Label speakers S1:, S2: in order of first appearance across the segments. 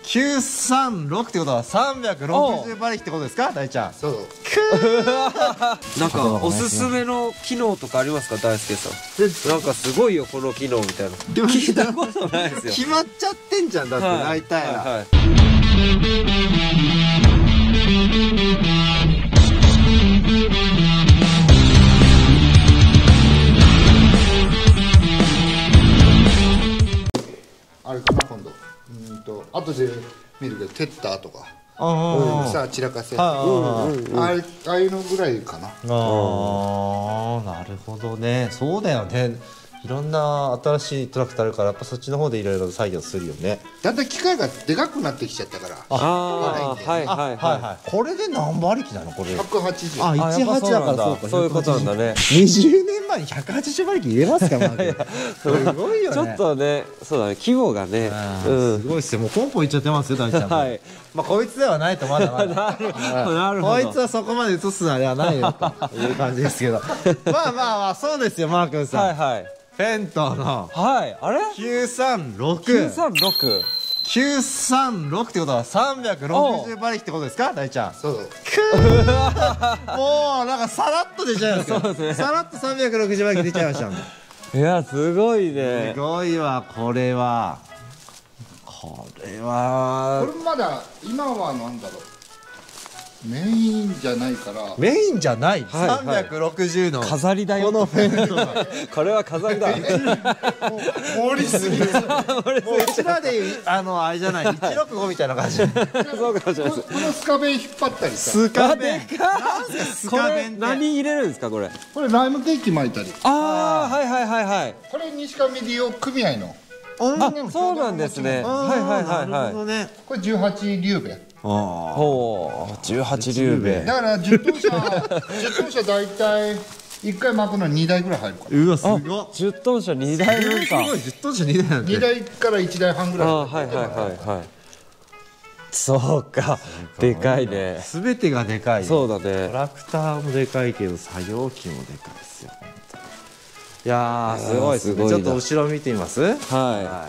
S1: 936ってことは360馬力ってことですか、大ちゃん。
S2: そう。
S3: なんかおすすめの機能とかありますか、大輔さん。なんかすごいよこの機能みたいな。聞いたことないですよ。
S1: 決まっちゃってんじゃん、だって大体は。
S3: はい。
S2: あれかな今度。後で見るけどテッターとか。さあ散らかせ。ああいうのぐらいかな。
S1: なるほどね。そうだよね。いろんな新しいトラクターあるから、やっぱそっちの方でいろいろ作業するよね。
S2: だんだん機械がでかくなってきちゃったから。
S3: はいはい
S1: はい。これで何馬力なのこれ。
S2: 180。
S1: あ、18だからそうか。
S3: そういうことなんだね。
S1: 20年前に180馬力入れますか、マーク。すごいよね。
S3: ちょっとね、そうだね、規模がね。
S1: すごいっすよ。もうポンポンいっちゃってますよ、大ちゃん。はい。まあこいつではないとまだまだ。
S3: なるほど。
S1: こいつはそこまで映すあれはないよという感じですけど。まあまあまあそうですよ、マー君さん。
S3: はいはい。
S1: フェントの
S3: あれ
S1: 936
S3: 936
S1: ってことは360馬力ってことですか、大ちゃん。
S2: そう。
S1: もうなんかさらっと出ちゃいますよ。さらっと360馬力出ちゃいましたもん。
S3: いやすごいね。
S1: すごいわ、これは
S2: これまだ今はなんだろう、メインじゃないから。
S1: メインじゃない。360の
S3: 飾りだよ。このフェントこれは飾りだ。
S2: 盛りすぎる。
S1: もううちらであれじゃない、165みたいな感じ。
S3: そうかもしれないです。
S2: このスカベン引っ張ったりさ。
S1: スカベン。
S3: スカベン何入れるんですかこれ。
S2: これライムケーキ巻いたり。
S3: はい。
S2: これ西上利用組合の。
S3: あ、そうなんですね。はい。
S2: これ18リューベ。
S3: ほう、18リューベ。
S2: だから10トン車大体1回巻くの2台ぐらい入るから。
S1: うわすごい。
S3: 10トン車2台分か。
S1: すごい、10トン車2台なんて。
S2: 2台から1台半ぐらい。
S3: はい。そうか、でかいね。
S1: すべてがでかい。
S3: そうだね。
S1: トラクターもでかいけど作業機もでかいですよ。いやーすごいですね。ちょっと後ろ見てみます。はい。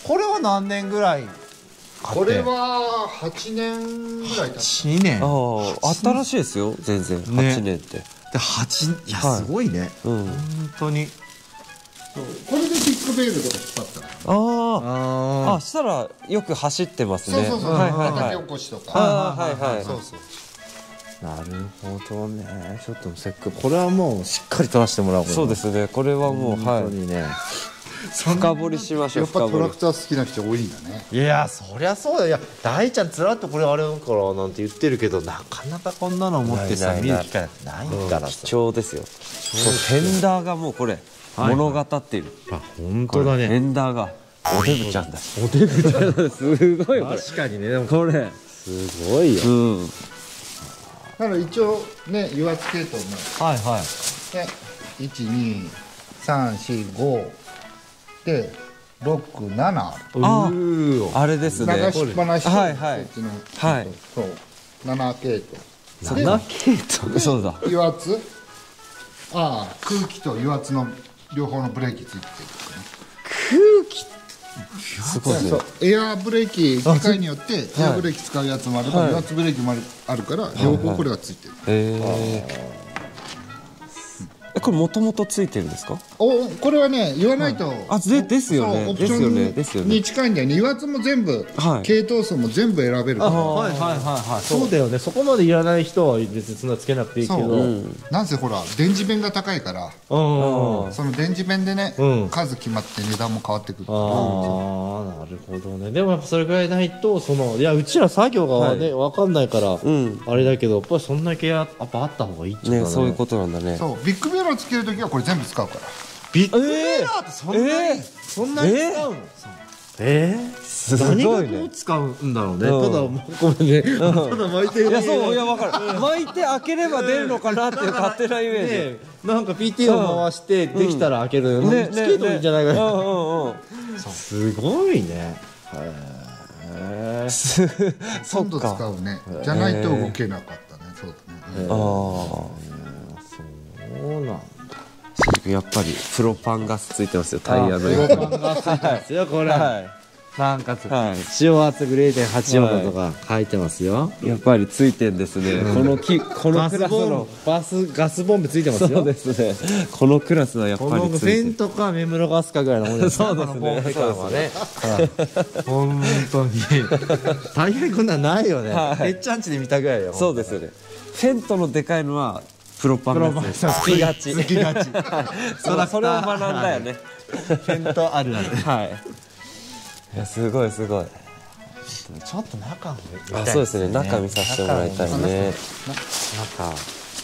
S1: これは何年ぐらい？
S2: これは8年ぐらい経った。
S1: 8年。
S3: 新しいですよ全然。8年って。
S1: で8、いやすごいね。本当に。
S2: これでビッグベールとか引っ張った。
S3: したらよく走ってますね。
S2: そう。畑起こしとか。そう。
S1: なるほどね。ちょっとせっかくこれはもうしっかり取らせてもらおう。
S3: そうですね。これはもう
S1: 本当にね。
S3: 深掘りしましょう。
S2: やっぱトラクター好きな人多いんだね。
S1: いやそりゃそうだよ。いや大ちゃんつらっとこれあれだからなんて言ってるけど、なかなかこんなの持ってさ見る機会ないからさ。
S3: 貴重ですよ。フェンダーがもうこれ物語っている。
S1: あ本当だね。
S3: フェンダーがおデブちゃんだ。おデブちゃんすごい。
S1: 確かにね。でも
S3: これ
S1: すごいよ。
S2: だから一応ね油圧系統も12345で67
S3: あれですね。
S2: 流しっぱなしとそっちのそう7系統。
S3: 7系統。そうだ。
S2: 油圧空気と油圧の両方のブレーキついてる。
S3: 空気すごいね。
S2: エアブレーキ機械によってエアブレーキ使うやつもあるから油圧ブレーキもあるから両方これがついてる。
S3: これもともとついてるんですか？
S2: これはね言わないと
S3: ですよね。
S2: オプションに近いんだよね。油圧も全部系統数も全部選べるから。
S1: そうだよね。そこまでいらない人は別にそんなつけなくていいけど、
S2: なんせほら電磁弁が高いからその電磁弁でね数決まって値段も変わってくる。
S1: なるほどね。でもやっぱそれぐらいないといやうちら作業がね分かんないからあれだけど、やっぱりそんだけやっぱあった方がいいっていうかね。
S3: そういうことなんだね。
S2: そうビッグベーラーつけるときはこれ全部使うから。
S1: ビッグベーラーってそんなに使うの？
S3: すごいね。
S1: 何がどう使うんだろうね。ただごめんね。ただ巻いてる。
S3: いや分かる。巻いて開ければ出るのかなっていう勝手なイメージ。
S1: なんか PT を回してできたら開ける。つけといいんじゃないかな。すごいね。
S2: ほとんど使うね。じゃないと動けなかったね。そうだね。
S1: そうなんだ。
S3: やっぱりプロパンガスついてますよ、タイヤの。
S1: プロパンガスついてますよこれ。 なんか塩圧 0.84 度とか書いてますよ。
S3: やっぱりついてんですね。このクラスの
S1: ガスボンベついてますよ。
S3: そうですね。このクラスはやっぱりついてる。
S1: このフェンとかメムロガスかぐらいのものですね。
S3: そうですね。
S1: ボンベ感はね。本当に大概こんなんないよね。へっちゃんちで見たぐらいよ。
S3: そうですよね。フェントのでかいのはプロパンのやつです。つきがち。
S1: つきがち。
S3: それを学んだよね。
S1: フェントあるある。
S3: はい。いやすごいすごい。
S1: ちょっと中も見たいですね。
S3: そうですね。中見させてもらいたいね。
S1: 中。はい。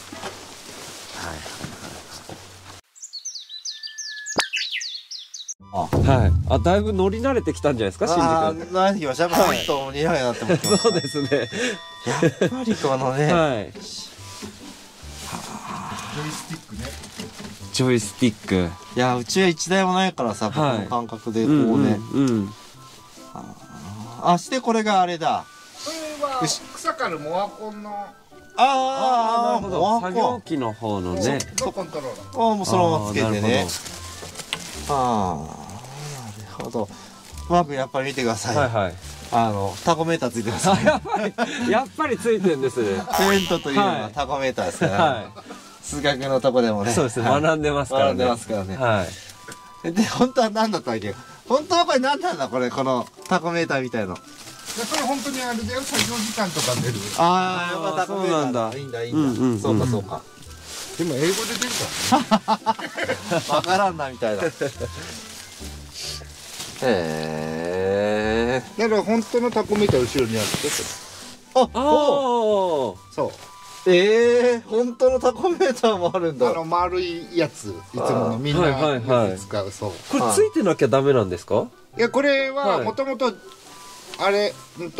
S3: はい。あ、だいぶ乗り慣れてきたんじゃないですか、新宿君。
S1: 慣れてきました。やっぱりと似合うなって思ってます。
S3: そうですね。
S1: やっぱりこのね。
S3: はい。ジョイスティック。
S1: いや、うちは1台もないからさ、僕の感覚でこうね。あ、してこれがあれだ。
S2: これは草刈るモアコンの。
S3: なるほど。作業機の方のね。
S2: のコントローラー。
S1: もうそのままつけてね。なるほど。マークやっぱり見てください。
S3: はいはい。
S1: タコメーターついてます。
S3: やっぱりついてるんですね。
S1: フェントというのはタコメーターですから。数学のとこでもね。
S3: そうですね。学んでますからね。
S1: 学んでますからね。
S3: はい。
S1: で、本当は何だったっけ？本当はこれ何なんだこのタコメーターみたいの。
S2: それ本当にあれだよ、作業時間とか出る。
S1: ああ、やっぱタコメーターだ。いいんだいいんだ。そうかそうか。
S2: でも英語で出るからね。
S1: わからんなみたいな。
S2: だから本当のタコメーター後ろにあるって。そう。
S1: 本当のタコメーターもあるんだ。
S2: 丸いやつ、いつものみんな使う。そう。
S3: これついてなきゃダメなんですか？
S2: いや、これはもともとあれ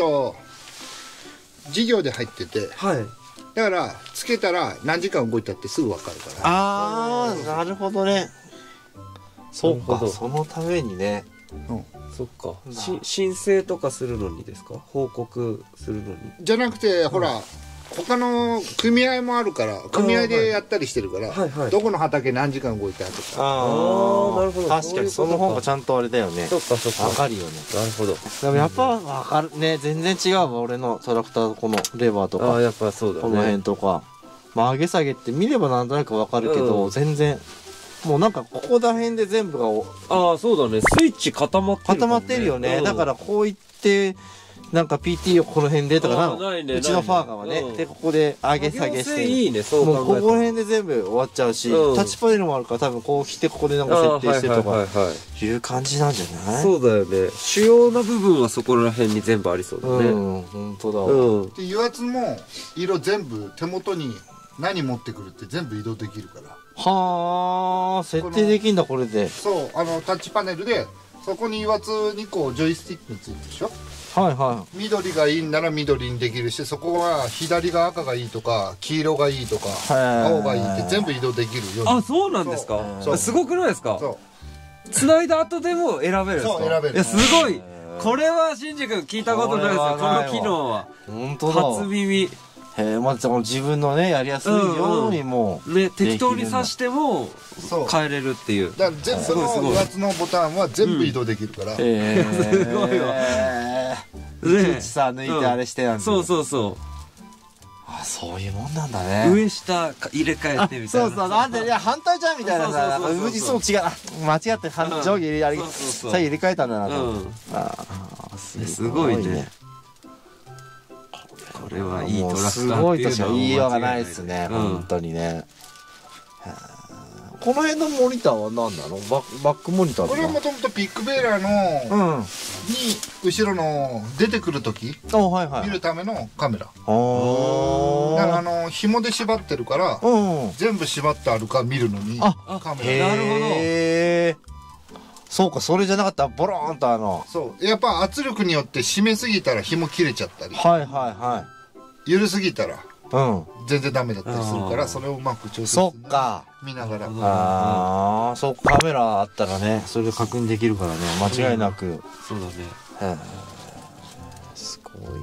S2: 事業で入ってて。はい。だからつけたら何時間動いたってすぐ分かるから。
S1: ああ、なるほどね。そうか、そのためにね。
S3: そっか。申請とかするのにですか？報告するのに。
S2: じゃなくて、ほら、他の組合もあるから、組合でやったりしてるから、どこの畑何時間動いたとか。
S3: ああ、なるほど。
S1: 確かにその方がちゃんとあれだよね。
S3: そっかそっか。
S1: わかるよね。
S3: なるほど。
S1: でもやっぱわかるね。全然違うわ。俺のトラクター、このレバーとか。
S3: ああ、やっぱそうだね。
S1: この辺とか。まあ上げ下げって見ればなんとなくわかるけど、全然。もうなんかここら辺で全部が。
S3: ああ、そうだね。スイッチ固まってる。
S1: 固まってるよね。だからこういって、なんか PT をこの辺でとかうちのファーガーはね。で、ここで上げ下げして。
S3: いいね、そう
S1: もうここら辺で全部終わっちゃうし、タッチパネルもあるから多分こう来てここでなんか設定してとかいう感じなんじゃない？
S3: そうだよね。主要な部分はそこら辺に全部ありそうだね。
S1: 本当だわ。
S2: で、油圧も色全部手元に何持ってくるって全部移動できるから。
S1: はあ、設定できんだこれで。
S2: そう、タッチパネルでそこに油圧2個ジョイスティックについてるでしょ。
S1: はいはい。
S2: 緑がいいんなら緑にできるし、そこは左が赤がいいとか黄色がいいとか青がいいって全部移動できるように。
S3: あ、そうなんですか。すごくないですか。繋いだ後でも選べるんですか。
S2: そう、選べる。
S3: すごい。これは新宿聞いたことないですよ。この機能は。
S1: 本当だ。
S3: 初耳。
S1: まず自分のねやりやすいようにも
S3: ね、適当に刺しても変えれるっていう。
S2: だから全部の油圧のボタンは全部移動できるから。す
S3: ごいわ。
S1: いちいちさ抜いてあれしてなんて。
S3: そうそうそう。
S1: あ、そういうもんなんだね。
S3: 上下入れ替えてみたいな。
S1: そうそう、なんでいや反対じゃんみたいなさ、いつも違う、間違って上下入れ替えたんだなと。
S3: すごいね。これはいいトラクターっていうのは
S1: すごいとしか言いようがないですね、本当にね。この辺のモニターは何なの？バックモニター。
S2: これはもともとビッグベーラーのに後ろの出てくる時見るためのカメラ。だから紐で縛ってるから全部縛ってあるか見るのにカメラ。
S3: なるほど。
S1: そうか、それじゃなかったらボローンと
S2: そうやっぱ圧力によって締めすぎたら紐切れちゃったり、緩すぎたら全然ダメだったりするから、それをうまく調整見ながら。
S1: ああ、そうカメラあったらねそれで確認できるからね、間違いなく。
S3: そうだね。
S1: すごいね。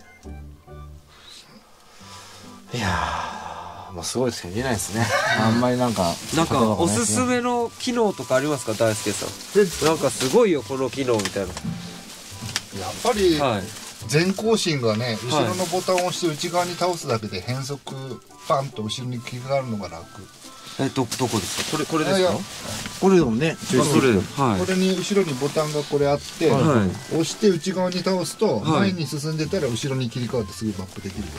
S1: いやまあすごいですけど見ないですね。あんまりなんか
S3: おすすめの機能とかありますか、大輔さん。なんかすごいよこの機能みたいな。
S2: やっぱり前後進がね、後ろのボタンを押して内側に倒すだけで変速パンと後ろに切り替わるのが楽。
S3: どこですか？これですか？
S1: これでもね、
S2: これに後ろにボタンがこれあって、押して内側に倒すと前に進んでたら後ろに切り替わってすぐバップできるから。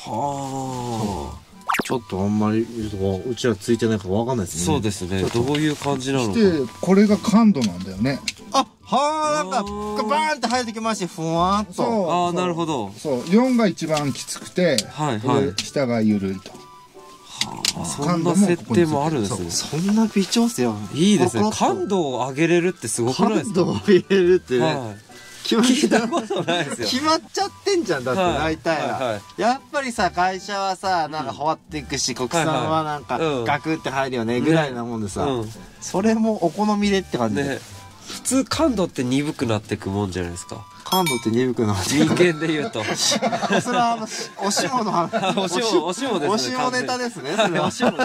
S1: はあ。ちょっとあんまりうちらついてないからわかんないですね。
S3: そうですね。どういう感じなのか。
S2: してこれが感度なんだよね。
S1: あ、はあ、なんかバーンって生えてきまして、ふわっと。
S3: ああ、なるほど。
S2: そう、4が一番きつくて、下が緩いと。
S3: そんな設定もあるんですね。
S1: そんな微調整は。
S3: いいですね。感度を上げれるってすごくないですか？
S1: 感度を上げれるってね。
S3: 聞いたことないですよ。
S1: 決まっちゃってんじゃん、だって大体は。やっぱりさ、会社はさ、なんか変わっていくし、国産はなんかガクって入るよねぐらいなもんでさ、それもお好みでって感じで。
S3: 普通感度って鈍くなってくもんじゃないですか。
S1: 感度って鈍くなって
S3: 人間で言うと。
S1: それはおしもの話。
S3: おしもですね。
S1: おしもネタですね。それはおしもです。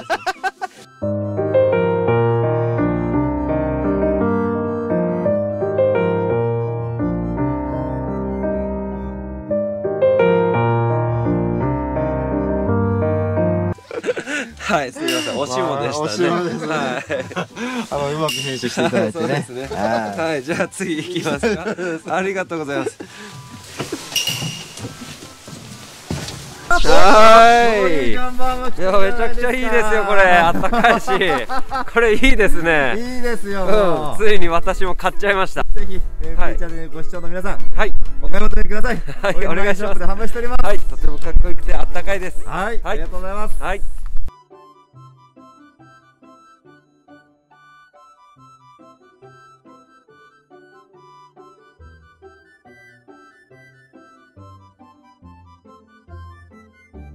S3: はい、すみません、おしもでしたね。
S1: はい。うまく編集していただいてね。そうですね。
S3: はい、じゃあ次行きますか。ありがとうございます。はい。いや、めちゃくちゃいいですよ、これ。あったかいし。これいいですね。
S1: いいですよ。
S3: ついに私も買っちゃいました。
S1: ぜひ、ブリチャでご視聴の皆さん。
S3: はい。
S1: お買い求めください。
S3: はい、お願いします。
S1: 販売しております。
S3: はい、とてもかっこよくてあったかいです。
S1: はい、ありがとうございます。
S3: はい。